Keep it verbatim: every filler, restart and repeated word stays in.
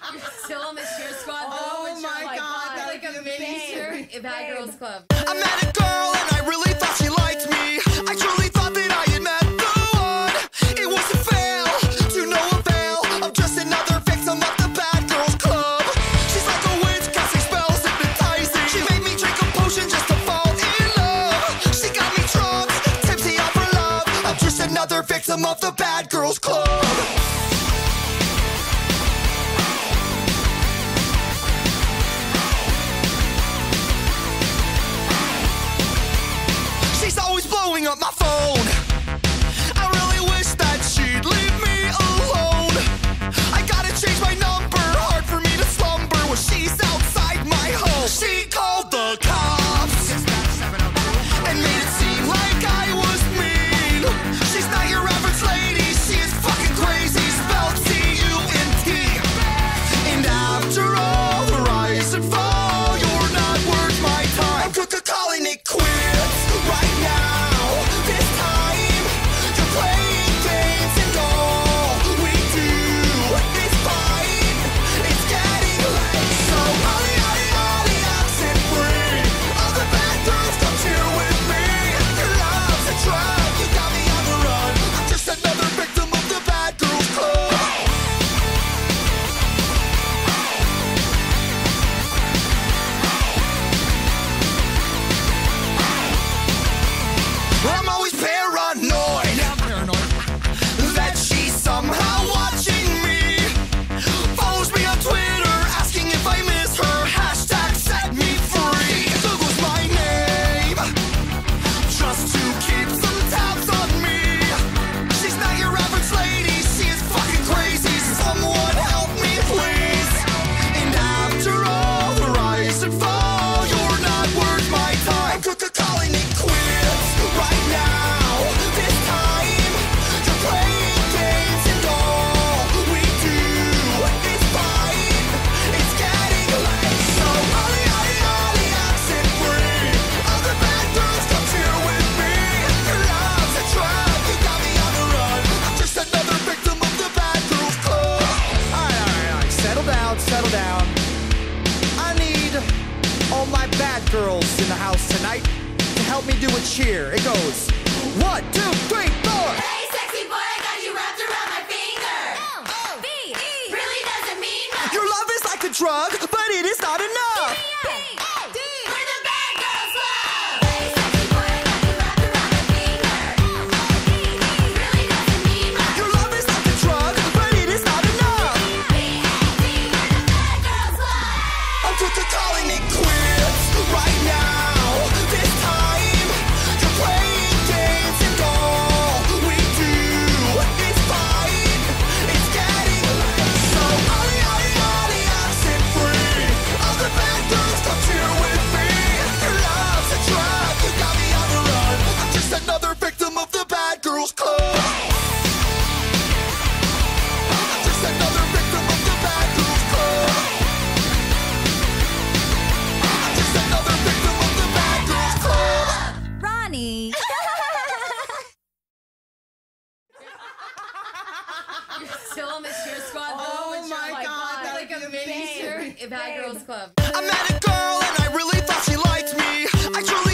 You're still on the cheer squad. Oh, though, my like, God, that like would a be amazing. major Bad Girls Club. I met a girl and I really thought she liked me. I truly thought that I had met the one. It was a fail, to no avail. I'm just another victim of the Bad Girls Club. She's like a witch, casting spells, hypnotizing. She made me drink a potion just to fall in love. She got me drunk, tipsy off her love. I'm just another victim of the Bad Girls Club. Blowing up my phone. I really wish that she'd leave me alone. I gotta change my number, hard for me to slumber when she's outside my home. She called the cops and made it seem like I was mean. She's not your average lady, she is fucking crazy, spelled C U N T. And after all the rise and fall, you're not worth my time. I'm calling it quits right now. I'm always paranoid, yeah, I'm paranoid that she's somehow watching me. Follows me on Twitter, asking if I miss her. Hashtag set me free. Google's my name, just to keep some tabs on me. She's not your average lady, she is fucking crazy. Someone help me, please. And after all the rise and fall, you're not worth my time. I'm calling it quits right now. This time you're playing games and all we do is fight. It's getting late, so ollie, ollie, ollie, accent free. All the bad girls come cheer with me. Your love's a trap, you got me on the run. I'm just another victim of the Bad Girls Club. Alright, alright, alright, settle down, settle down. I need all my bad girls in the house tonight to help me do a cheer. It goes one, two, three, four. Hey, sexy boy, I got you wrapped around my finger. L O V E really doesn't mean much. Your love is like a drug, but it is not enough. P A D We're the Bad Girls Club. Hey, sexy boy, I got you wrapped around my finger. L O V E really doesn't mean much. Your love is like a drug, but it is not enough. P A D We're the Bad Girls Club. I'm calling it quits right now. This time you're playing games and all we do is fight. It's getting late, so ollie, ollie, ollie, accent free. All the bad girls come cheer with me. Your love's a trap, you got me on the run. I'm just another victim of the Bad Girls Club. I'm just another victim of the Bad Girls Club. I'm just another victim of the Bad Girls Club. Ronnie. You're still on the cheer squad. though, Oh, which my are, like, God, that like would a be amazing. major Bad Girls Club. I met a girl and I really thought she liked me. I truly